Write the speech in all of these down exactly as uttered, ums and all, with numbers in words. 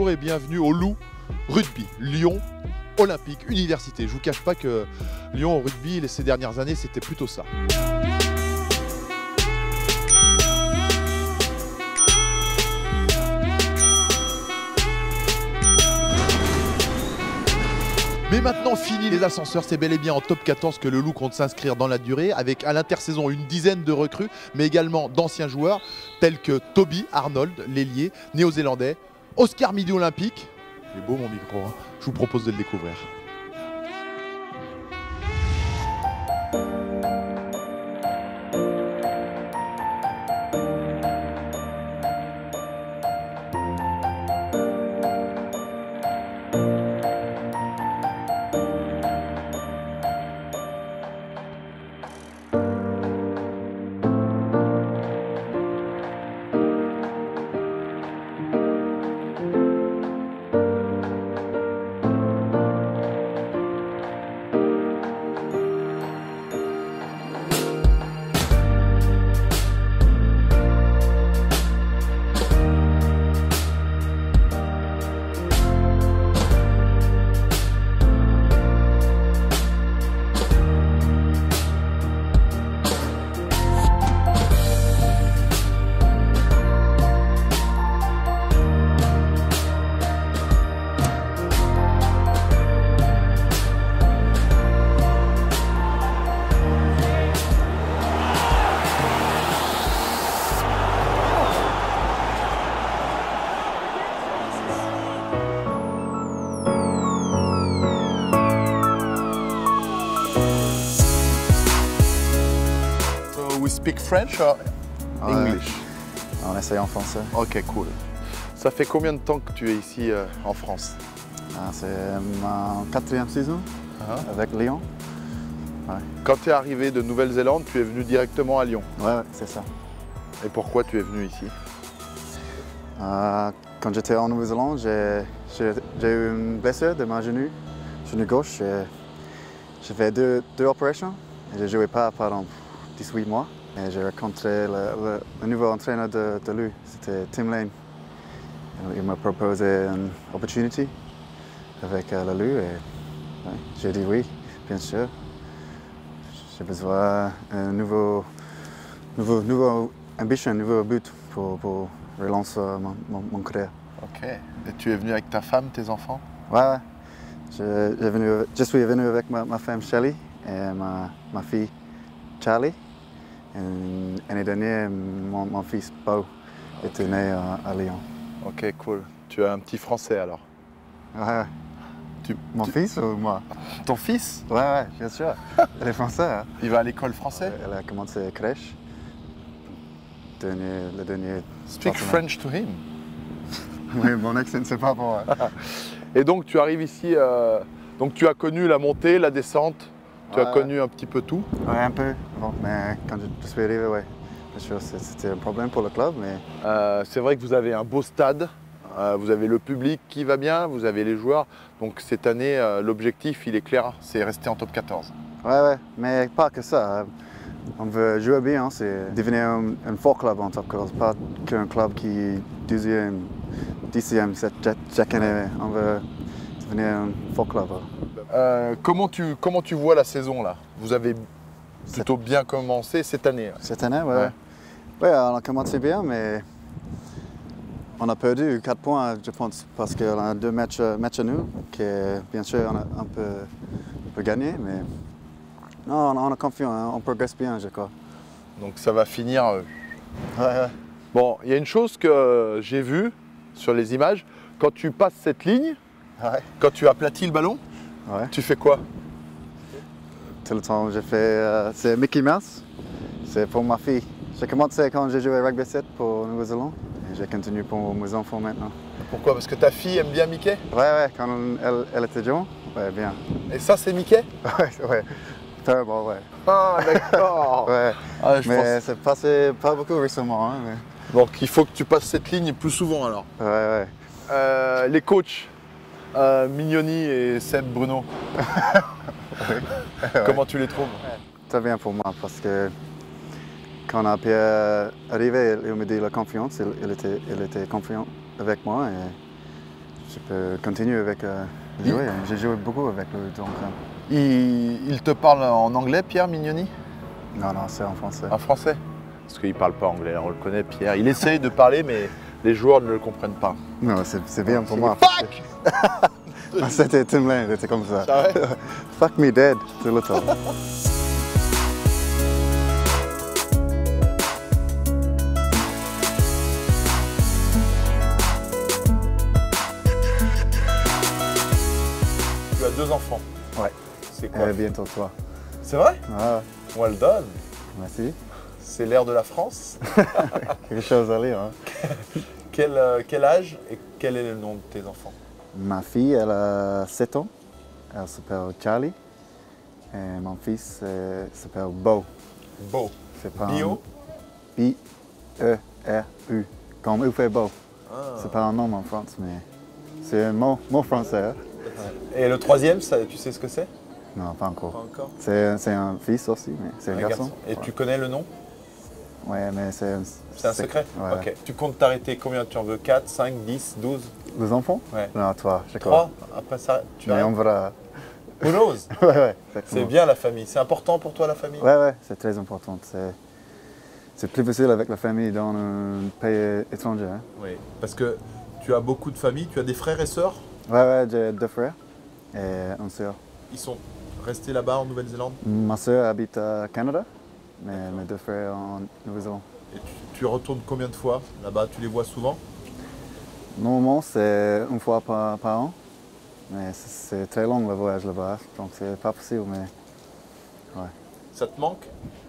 bonjour et bienvenue au Loup Rugby, Lyon Olympique Université. Je vous cache pas que Lyon au rugby, ces dernières années, c'était plutôt ça. Mais maintenant, fini les ascenseurs, c'est bel et bien en top quatorze que le Loup compte s'inscrire dans la durée, avec à l'intersaison une dizaine de recrues, mais également d'anciens joueurs tels que Toby Arnold, l'ailier néo-zélandais, Oscar Midi Olympique. Il est beau mon micro, hein. Je vous propose de le découvrir. We speak French or English? Ouais, on essaye en français. Ok, cool. Ça fait combien de temps que tu es ici euh, en France? Ah, c'est ma quatrième saison uh-huh. avec Lyon. Ouais. Quand tu es arrivé de Nouvelle-Zélande, tu es venu directement à Lyon? Ouais, ouais c'est ça. Et pourquoi tu es venu ici? euh, Quand j'étais en Nouvelle-Zélande, j'ai eu une blessure de ma genou, genou gauche. J'ai fait deux, deux opérations et je ne jouais pas pendant dix-huit mois. Et j'ai rencontré le, le, le nouveau entraîneur de, de Loup, c'était Tim Lane. Il m'a proposé une opportunité avec euh, le Loup et ouais, j'ai dit oui, bien sûr. J'ai besoin d'un nouveau, nouveau, nouveau ambition, un nouveau but pour, pour relancer mon, mon, mon carrière. Ok. Et tu es venu avec ta femme, tes enfants? Ouais, ouais. Je, venu, je suis venu avec ma, ma femme Shelly et ma, ma fille Charlie. L'année dernière, mon, mon fils Beau était né à, à Lyon. Ok, cool. Tu as un petit Français alors? Ouais. Tu, mon tu... fils ou moi? Ton fils? Ouais, ouais, bien sûr. Il est français. Hein? Il va à l'école française? Elle a commencé à crèche. Dernier, le dernier. Speak French to him. Oui, mon accent, c'est pas bon. Hein. Et donc, tu arrives ici, euh... donc tu as connu la montée, la descente? Tu ouais, as connu un petit peu tout? Oui, un peu. Bon, mais quand je suis arrivé, oui. Bien sûr, c'était un problème pour le club. Mais... Euh, c'est vrai que vous avez un beau stade, euh, vous avez le public qui va bien, vous avez les joueurs. Donc cette année, euh, l'objectif, il est clair, c'est rester en top quatorze. Oui, oui, mais pas que ça. On veut jouer bien, c'est devenir un, un fort club en top quatorze, pas qu'un club qui est deuxième, dixième chaque année. On veut devenir un fort club. Euh, comment, tu, comment tu vois la saison là? Vous avez plutôt bien commencé cette année. Cette année, oui. Ouais. Ouais, on a commencé bien, mais on a perdu quatre points, je pense, parce qu'on a deux matchs, matchs à nous, que bien sûr on, a, on, peut, on peut gagner, mais non, on a confiance, on progresse bien, je crois. Donc ça va finir. Euh... Ouais, ouais. Bon, il y a une chose que j'ai vue sur les images, quand tu passes cette ligne, ouais. quand tu aplatis le ballon, ouais. tu fais quoi? Tout le temps, j'ai fait, euh, c'est Mickey Mouse, c'est pour ma fille. J'ai commencé quand j'ai joué rugby sept pour Nouvelle-Zélande et j'ai continué pour mes enfants maintenant. Pourquoi? Parce que ta fille aime bien Mickey? Ouais, ouais, quand elle, elle était jeune, ouais, bien. Et ça, c'est Mickey? Ouais, ouais. Terrible, ouais. Ah, d'accord. ouais. Ah, je mais pense... c'est passé pas beaucoup récemment. Hein, mais... Donc il faut que tu passes cette ligne plus souvent alors. Ouais, ouais. Euh, les coachs, euh, Mignoni et Seb Bruno, ouais. comment tu les trouves? Ouais. Très bien pour moi parce que quand on a pu arriver, il me dit la confiance, il, il, était, il était confiant avec moi et je peux continuer avec euh, jouer. J'ai joué beaucoup avec le donc. euh, Il, il te parle en anglais, Pierre Mignoni? Non, non, c'est en français. En français? Parce qu'il parle pas anglais, on le connaît, Pierre. Il essaye de parler, mais les joueurs ne le comprennent pas. Non, c'est c'est bien pour C'est moi. fuck. Ah, c'était Tim Lane, c'était comme ça. Ah ouais? Fuck me dead, c'est le temps. Tu as deux enfants. Ouais. C'est quoi? Euh, bientôt toi. C'est vrai? Ah, Well done. merci. C'est l'ère de la France. Quelque chose à lire. Hein. Quel, euh, quel âge et quel est le nom de tes enfants? Ma fille, elle a sept ans. Elle s'appelle Charlie. Et mon fils euh, s'appelle Beau. Beau. C'est pas Bio? B E R U. Comme il fait beau. Ah. C'est pas un nom en France, mais c'est un mot, mot français. Hein. Et le troisième, ça, tu sais ce que c'est? Non, pas encore. Pas encore. C'est c'est un fils aussi, mais c'est un, Un garçon. garçon. Et Ouais. tu connais le nom? Ouais, mais c'est un, C'est un secret? Ouais. Ok. Tu comptes t'arrêter combien tu en veux? quatre, cinq, dix, douze? Les enfants? Ouais. Non, toi, je crois. trois? Après ça, tu Mais as on verra. Who knows? Ouais, ouais, C'est exactement. bien la famille. C'est important pour toi la famille? Ouais, ouais, c'est très important. C'est c'est plus facile avec la famille dans un pays étranger. Hein. Oui. Parce que tu as beaucoup de familles. Tu as des frères et sœurs? Ouais, ouais, j'ai deux frères et une sœur. Ils sont restés là-bas en Nouvelle-Zélande? Ma sœur habite à Canada, mais mes deux frères en Nouvelle-Zélande. Et tu, tu retournes combien de fois là-bas? Tu les vois souvent? Normalement, c'est une fois par, par an, mais c'est c'est très long le voyage là-bas, donc c'est pas possible. Mais ouais. Ça te manque?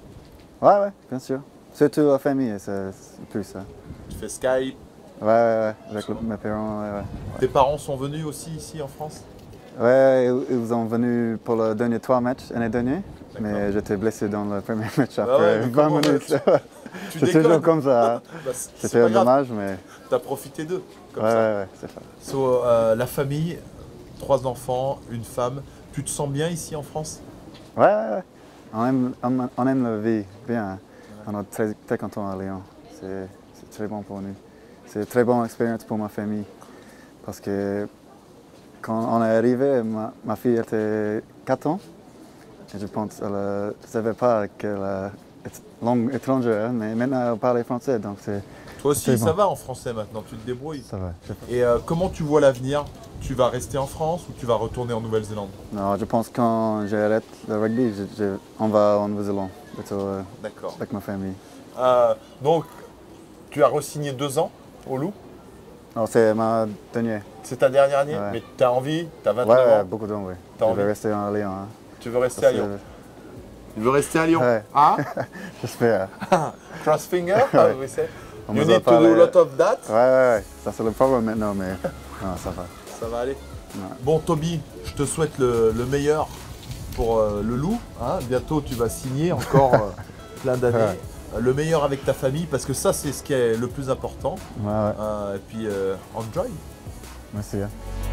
Ouais, ouais, bien sûr. Surtout la famille, c'est c'est plus ça. Tu fais Skype? Ouais, ouais, ouais, avec le- mes parents, ouais, ouais. Tes parents sont venus aussi ici en France? Ouais, ils ils sont venus pour le dernier trois matchs l'année dernière, mais D'accord. j'étais blessé dans le premier match Ah après ouais, mais vingt comment, minutes. Tu C'est déconnes? toujours comme ça. Bah, c'est- c'est C'était pas grave. dommage, mais Tu as profité d'eux comme ouais, ça. ouais, ouais, c'est ça. So, euh, la famille, trois enfants, une femme. Tu te sens bien ici en France? Ouais, ouais, ouais. On aime, on, on aime la vie bien. On est très, très contents à Lyon. C'est c'est très bon pour nous. C'est une très bonne expérience pour ma famille. Parce que quand on est arrivé, ma, ma fille était quatre ans. Et je pense qu'elle ne savait pas qu'elle est langue étrangère, mais maintenant elle parlait français. Donc c'est Toi aussi, C'est ça bon. va en français maintenant, tu te débrouilles. ça va. Je- Et euh, comment tu vois l'avenir? Tu vas rester en France ou tu vas retourner en Nouvelle-Zélande? Non, je pense que quand j'arrête le rugby, je- je- on va en Nouvelle-Zélande plutôt, euh, D'accord. avec ma famille. Euh, donc, tu as re-signé deux ans au Loup. Non, c'est ma dernière. C'est ta dernière année, Ouais. mais tu as envie, tu as Ouais, vingt-neuf ouais, ans, beaucoup d'envie. T'as Je envie? vais rester en Lyon. Hein. tu veux rester Parce à Lyon. que- Tu veux rester à Lyon? Ouais. Hein? J'espère. Cross finger, Ouais. we say. On You nous a need to parlé- do a lot of that. Ouais, ouais, ouais. Ça c'est le problème maintenant, mais non, ça va. Ça va aller. Ouais. Bon, Toby, je te souhaite le, le meilleur pour euh, le Loup. Hein. Bientôt, tu vas signer encore euh, plein d'années. Ouais. Euh, Le meilleur avec ta famille, parce que ça, c'est ce qui est le plus important. Ouais, ouais. Euh, et puis, euh, enjoy. Merci. Hein.